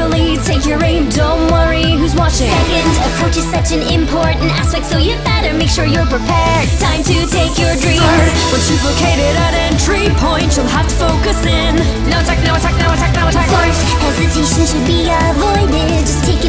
carefully, take your aim, don't worry who's watching. Second, approach is such an important aspect, so you better make sure you're prepared. Time to take your dreams. Third, once you've located an entry point, you'll have to focus in. Now attack, now attack, now attack, now attack. Fourth, hesitation should be avoided. Just take it